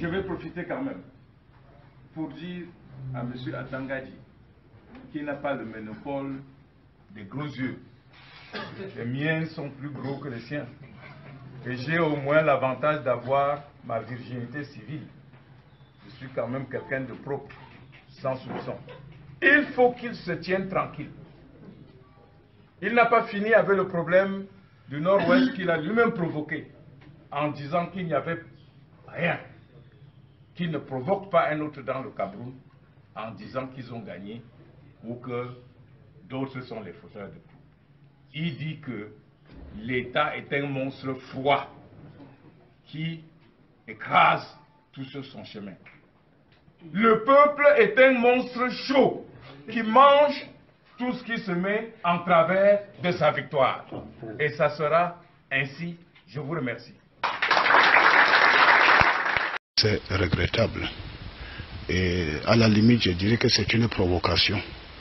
je vais profiter quand même pour dire à M. Atangadji qu'il n'a pas le monopole des gros yeux. Les miens sont plus gros que les siens. Et j'ai au moins l'avantage d'avoir ma virginité civile. Je suis quand même quelqu'un de propre, sans soupçon. Il faut qu'il se tienne tranquille. Il n'a pas fini avec le problème du Nord-Ouest qu'il a lui-même provoqué, en disant qu'il n'y avait rien, qu'il ne provoque pas un autre dans le Cameroun, en disant qu'ils ont gagné ou que d'autres sont les fauteurs de coups. Il dit que l'État est un monstre froid qui écrase tout sur son chemin. Le peuple est un monstre chaud qui mange tout ce qui se met en travers de sa victoire. Et ça sera ainsi. Je vous remercie. C'est regrettable. Et à la limite, je dirais que c'est une provocation.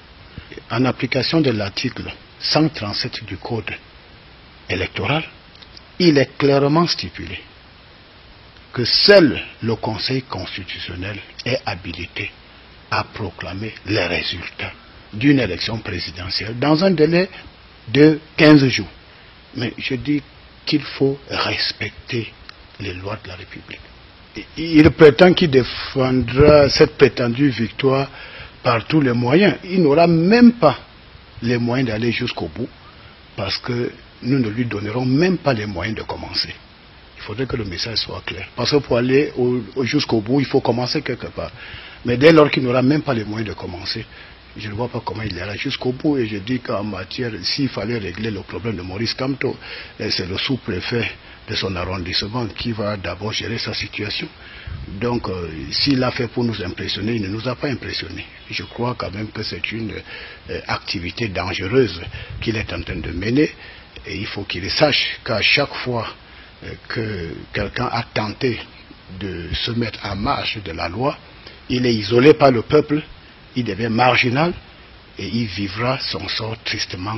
En application de l'article 137 du Code électoral, il est clairement stipulé que seul le Conseil constitutionnel est habilité à proclamer les résultats d'une élection présidentielle dans un délai de 15 jours. Mais je dis qu'il faut respecter les lois de la République. Il prétend qu'il défendra cette prétendue victoire par tous les moyens. Il n'aura même pas les moyens d'aller jusqu'au bout parce que nous ne lui donnerons même pas les moyens de commencer. Il faudrait que le message soit clair. Parce que pour aller jusqu'au bout, il faut commencer quelque part. Mais dès lors qu'il n'aura même pas les moyens de commencer, je ne vois pas comment il ira jusqu'au bout. Et je dis qu'en matière, s'il fallait régler le problème de Maurice Kamto, c'est le sous-préfet de son arrondissement qui va d'abord gérer sa situation. Donc, s'il a fait pour nous impressionner, il ne nous a pas impressionnés. Je crois quand même que c'est une activité dangereuse qu'il est en train de mener. Et il faut qu'il sache qu'à chaque fois que quelqu'un a tenté de se mettre en marge de la loi, il est isolé par le peuple, il devient marginal et il vivra son sort tristement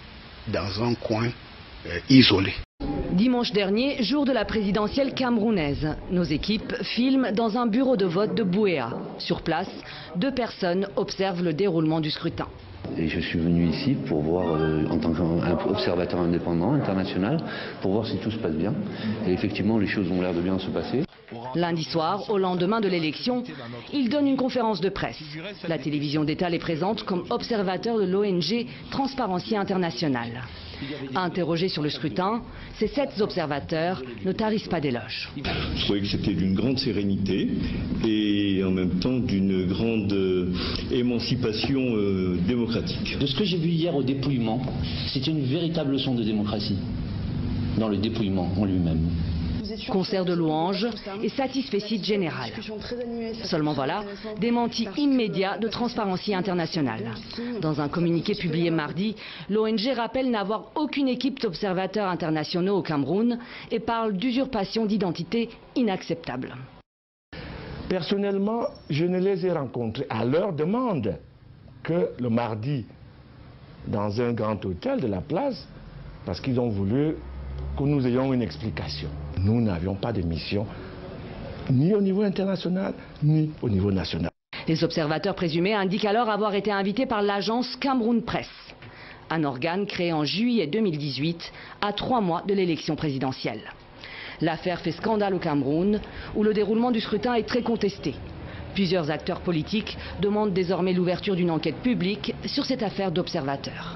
dans un coin isolé. Dimanche dernier, jour de la présidentielle camerounaise, nos équipes filment dans un bureau de vote de Buea. Sur place, 2 personnes observent le déroulement du scrutin. Et je suis venu ici pour voir, en tant qu'observateur indépendant, international, pour voir si tout se passe bien. Et effectivement, les choses ont l'air de bien se passer. Lundi soir, au lendemain de l'élection, il donne une conférence de presse. La télévision d'État les présente comme observateur de l'ONG Transparency International. Interrogés sur le scrutin, ces 7 observateurs ne tarissent pas d'éloges. Je trouvais que c'était d'une grande sérénité et en même temps d'une grande émancipation démocratique. De ce que j'ai vu hier au dépouillement, c'était une véritable leçon de démocratie, dans le dépouillement en lui-même. Concert de louanges et satisfecit général. Seulement voilà, démenti immédiat de Transparency International. Dans un communiqué publié mardi, l'ONG rappelle n'avoir aucune équipe d'observateurs internationaux au Cameroun et parle d'usurpation d'identité inacceptable. Personnellement, je ne les ai rencontrés à leur demande que le mardi dans un grand hôtel de la place parce qu'ils ont voulu que nous ayons une explication. Nous n'avions pas de mission, ni au niveau international, ni au niveau national. Les observateurs présumés indiquent alors avoir été invités par l'agence Cameroun Press, un organe créé en juillet 2018, à 3 mois de l'élection présidentielle. L'affaire fait scandale au Cameroun, où le déroulement du scrutin est très contesté. Plusieurs acteurs politiques demandent désormais l'ouverture d'une enquête publique sur cette affaire d'observateurs.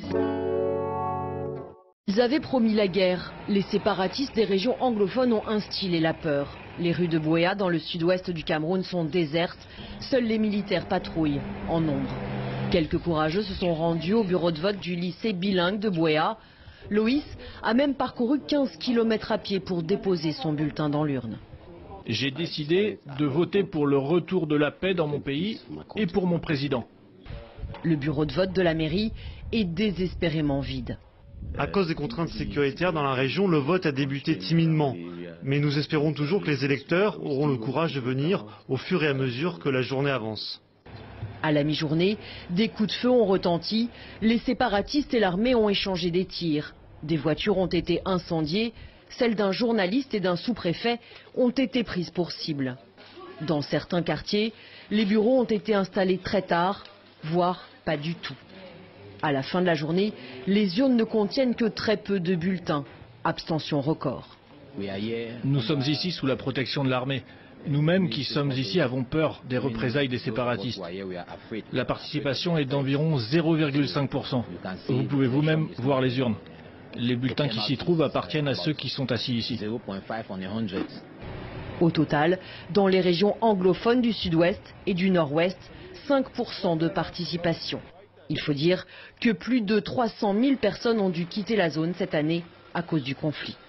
Ils avaient promis la guerre. Les séparatistes des régions anglophones ont instillé la peur. Les rues de Buea, dans le sud-ouest du Cameroun, sont désertes. Seuls les militaires patrouillent, en nombre. Quelques courageux se sont rendus au bureau de vote du lycée bilingue de Buea. Loïs a même parcouru 15 km à pied pour déposer son bulletin dans l'urne. J'ai décidé de voter pour le retour de la paix dans mon pays et pour mon président. Le bureau de vote de la mairie est désespérément vide. À cause des contraintes sécuritaires dans la région, le vote a débuté timidement. Mais nous espérons toujours que les électeurs auront le courage de venir au fur et à mesure que la journée avance. À la mi-journée, des coups de feu ont retenti. Les séparatistes et l'armée ont échangé des tirs. Des voitures ont été incendiées. Celles d'un journaliste et d'un sous-préfet ont été prises pour cible. Dans certains quartiers, les bureaux ont été installés très tard, voire pas du tout. À la fin de la journée, les urnes ne contiennent que très peu de bulletins. Abstention record. Nous sommes ici sous la protection de l'armée. Nous-mêmes qui sommes ici avons peur des représailles des séparatistes. La participation est d'environ 0,5%. Vous pouvez vous-même voir les urnes. Les bulletins qui s'y trouvent appartiennent à ceux qui sont assis ici. Au total, dans les régions anglophones du sud-ouest et du nord-ouest, 5% de participation. Il faut dire que plus de 300 000 personnes ont dû quitter la zone cette année à cause du conflit.